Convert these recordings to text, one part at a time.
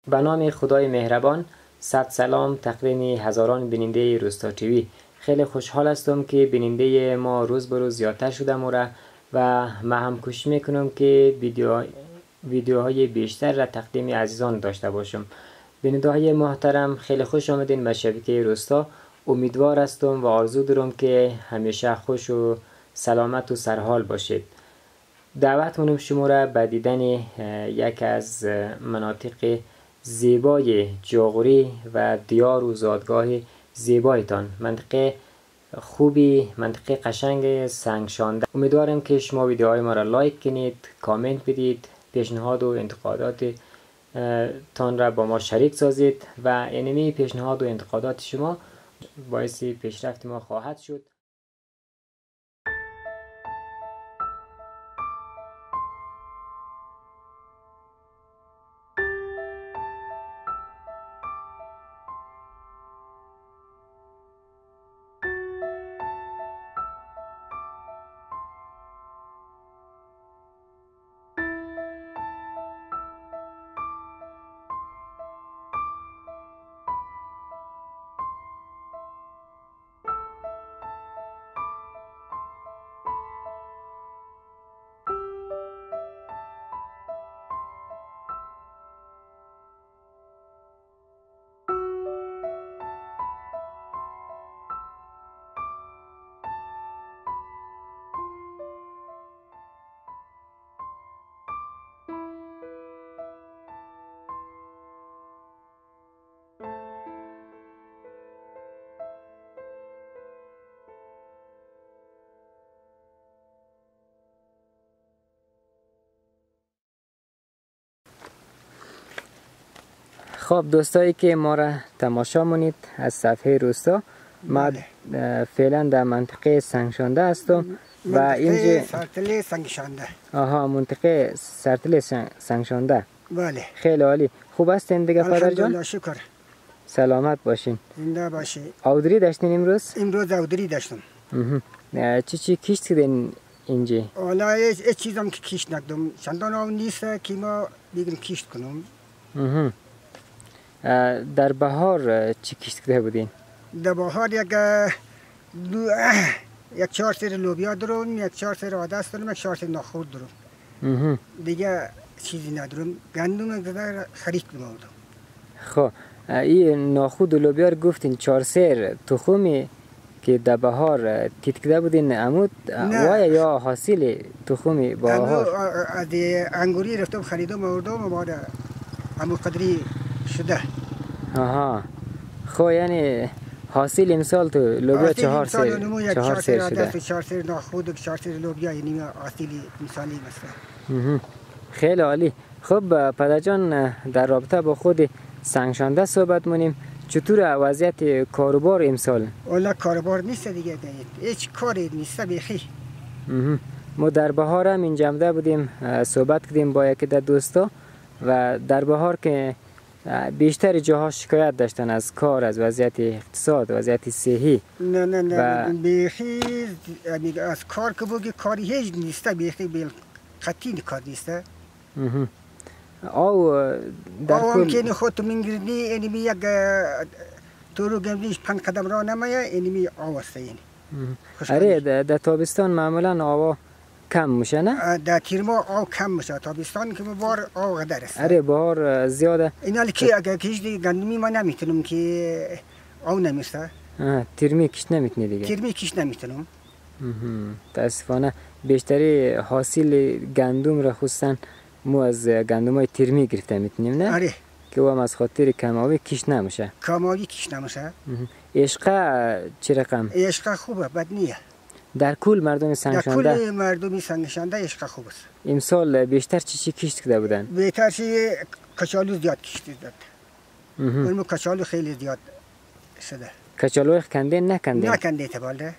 به نام خدای مهربان، صد سلام تقدیم هزاران بیننده روستا تیوی. خیلی خوشحال هستم که بیننده ما روز به روز زیادتر شده موره و من هم کوشش میکنم که ویدیوهای بیشتر را تقدیم عزیزان داشته باشم. بیننده های محترم، خیلی خوش آمدین به شبکه روستا. امیدوار هستم و آرزو دارم که همیشه خوش و سلامت و سرحال باشید. دعوت می‌کنم شما را به دیدن یک از مناطق زیبای جاغوری و دیار و زادگاه زیبایتان، منطقه خوبی، منطقه قشنگ سنگشانده. امیدوارم که شما ویدیوهای ما را لایک کنید، کامنت بدید، پیشنهاد و انتقادات تان را با ما شریک سازید و اینمی پیشنهاد و انتقادات شما باعث پیشرفت ما خواهد شد. خب دوستایی که ما را تماشا مونید از صفحه روستا، ما فعلا در منطقه سنگشانده هستم و اینجا سرتله سنگشانده. آها، منطقه سرتله سنگشانده. بله. خیلی عالی. خوب هستین دیگه پدر جان؟ الحمدلله، شکر. سلامت باشین. زنده باشی. آودری داشتین امروز؟ امروز آودری داشتم. چی کشت کردین اینجا؟ والا هیچ چیزم که کشت نکردم. چندان آب نیست که ما بگیم کشت کنم. در بهار چی کشت کرده بودین؟ در بهار یک 4 سر لوبیا دارم، یک 4 سر عدس دارم، یک 4 سر نخود دارم. دیگه چیزی ندارم. گندم دیگه خرید کنم. خب این نخود و لوبیا رو گفتین 4 سر تخمی که در بهار تیت کرده بودین عمود وای یا حاصل تخمی بهار؟ از انگوری رفتم خریدم آوردم و بعد عمود قدری شده. آها. خب یعنی حاصل امسال تو لوبیا 4 سر شده. 4 سر نخود و 4 سر لوبیا، یعنی حاصل مثالی مثلا. خیلی عالی. خب پدر جان، در رابطه با خود سنگشانده صحبت مونیم. چطور وضعیت کاروبار امسال؟ والا کاروبار نیست دیگه، هیچ کاری نیست بیخی. ما در بهار هم اینجا آمده بودیم، صحبت کردیم با یکی در دوستا و در بهار که بیشتر جاها شکایت داشتن از کار، از وضعیت اقتصاد، وضعیت صحی. نه بیخی از کار که بگی کاری هیچ نیست، بیخی قطعی کار نیست. او در کل که خودت میگردی اینمی یک تو رو گردیش 5 قدم راه نمیه، اینمی آواسته این. اره در تابستان معمولا آوا کم میشه نه؟ در تیر ماه آب کم میشه، تابستان که بار آب قدر است. اره بهار زیاده. اینا که اگر کش دی گندمی ما نمیتونم که آب نمیشه. ترمی کش نمیتونی دیگه. ترمی کش نمیتونم. متاسفانه بیشتری حاصل گندم را خصوصا ما از گندمای ترمی گرفته میتونیم نه؟ آره. که هم از خاطر کماوی کش نمیشه. کماوی کش نمیشه. عشقه چه رقم؟ عشقه خوبه، بد نیه. در کل مردم سنگشانده؟ در کل مردم سنگشانده عشقه خوب است. امسال بیشتر چی کشت کرده بودن؟ بیشتر کچالو زیاد کشت داد. اونم کچالو خیلی زیاد شده. کچالو کنده نکنده؟ نکنده تبالده.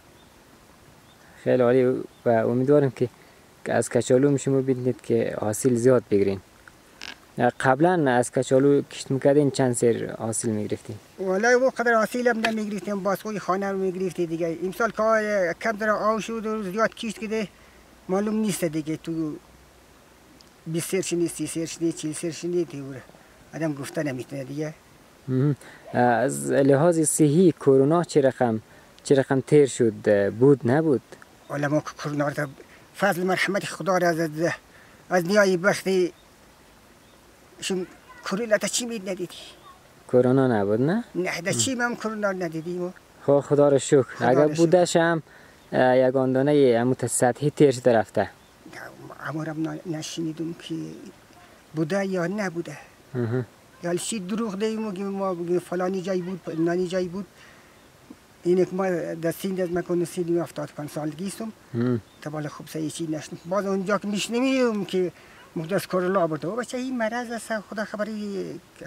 خیلی عالی و امیدوارم که از کچالو شما ببینید که حاصل زیاد بگیرین. قبلا از کچالو کشت میکردین چند سر حاصل میگرفتین؟ والا او قدر حاصل هم نمیگرفتیم، باز خوی خانه رو میگرفتی دیگه. امسال که کم در آو شد و زیاد کشت کده معلوم نیست دیگه، تو 20 سر شنی، 30 سر شنی، 40 سر شنی دیوره. آدم گفته نمیتونه دیگه. از لحاظ صحی کرونا چه رقم تیر شد؟ بود نبود؟ والا ما کرونا را فضل مرحمت خدا را از نیای بختی شم کرونا تا چی مید ندیدی؟ کرونا نبود نه؟ نه دا چی هم کرونا ندیدیم. خب خدا رو شکر. اگر بودش هم یگان دانه اموت سطحی تیر شده رفته. امورم نشنیدم که بوده یا نبوده. یا چی دروغ دهیم ما بگیم فلانی جای بود نانی جای بود. اینه که ما در سین از مکان سینی 75 سالگی استم. تا بالا خوب سعی چی نشنم. باز اونجا که میشنویم که مقدس کرونا برده. بچه این مرض است خدا خبری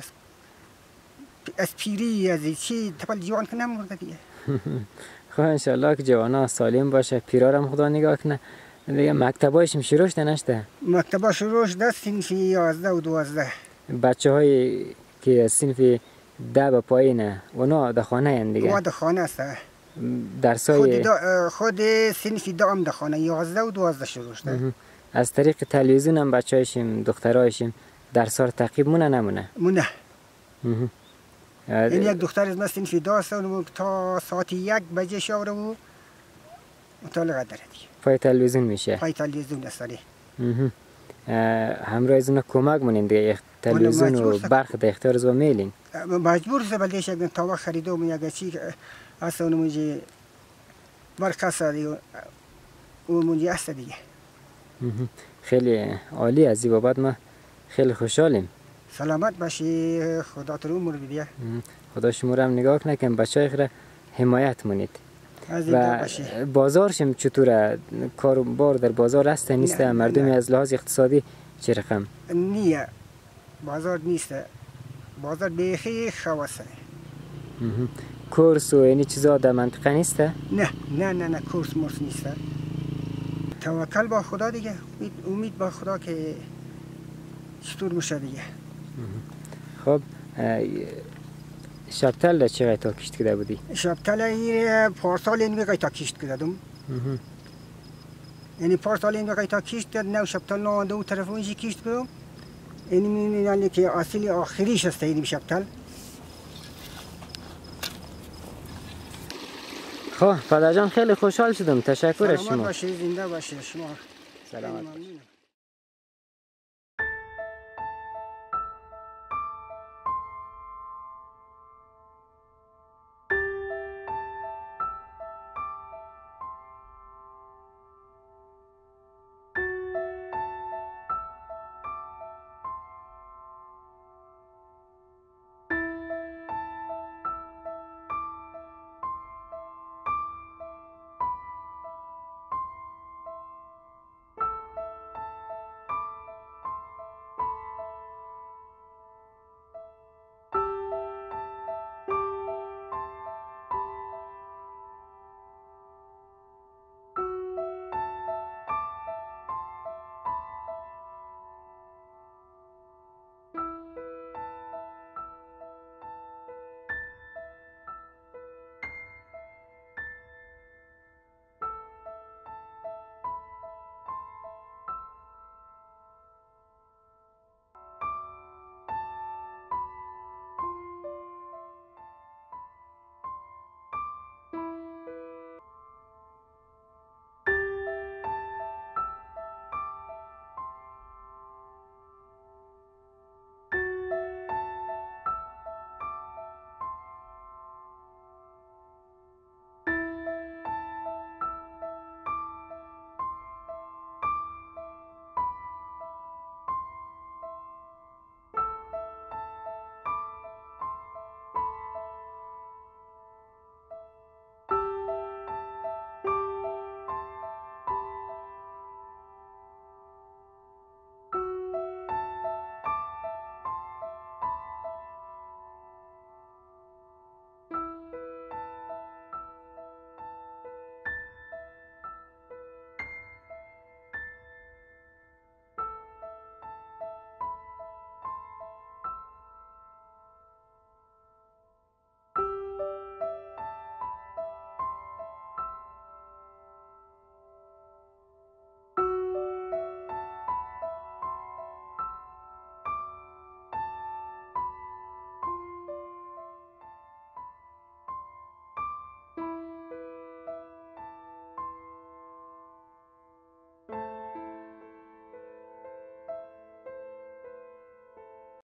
از پیری از چی تا بالا جوان که نمورده دیگه. خب انشالله که جوانا سالم باشه، پیرارم خدا نگاه کنه. دیگه مکتبایشم شروع شده نشده؟ مکتبا شروع شده صنف 11 و 12. بچه هایی که صنف 10 به پایینه اونا در خانه هستند دیگه؟ اونا در خانه است. درسای خود صنف 10 هم در خانه 11 و 12 شروع شده. از طریق تلویزیون هم بچه هایشیم دخترهایشیم درس ها تعقیب مونه نمونه؟ مونه. این یک دختر از ما صنف 10 است و تا ساعت 1 بجه شاوره و مطالعه داره دیگه. پای تلویزیون میشه؟ پای تلویزیون است. همراه از اونا کمک مونین دیگه تلویزیون و برخ در اختیار از میلین؟ مجبور است بلدیش یک تا وقت خریدم یک چی است اون موجی برخ است دیگه اون موجی است دیگه. خیلی عالی از این بابت ما خیلی خوشحالیم. سلامت باشی خدا تو عمر بده. خدا شما رو هم نگاه کنه که بچهای خیره حمایت مونید. و بازارشم چطوره؟ کاروبار در بازار هست نیست؟ مردمی از لحاظ اقتصادی چه رقم؟ نه بازار نیست. بازار بیخی خواصه. کورس و اینی چیزا در منطقه نیست؟ نه کورس مرس نیست. توکل با خدا دیگه. امید با خدا که چطور میشه دیگه. خب شبتل چه تا کشت کرده بودی؟ شبتل این پارسال این وقتی تا کشت کردم. یعنی پارسال این وقتی تا کشت کرد نو شبتل نه دو طرف اونجی کشت کردم. این می‌بینی که اصلی آخریش است این شبتل. خب پدر جان خیلی خوشحال شدم. تشکر از شما. سلامت باشید، زنده باشید شما. سلامت.